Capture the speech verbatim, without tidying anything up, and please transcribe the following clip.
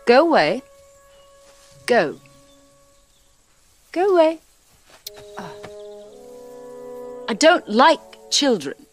Go away. Go. Go away. Oh. I don't like children.